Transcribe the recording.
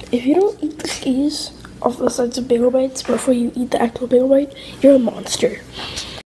If you don't eat the skis off the sides of bagel bites before you eat the actual bagel bite, you're a monster.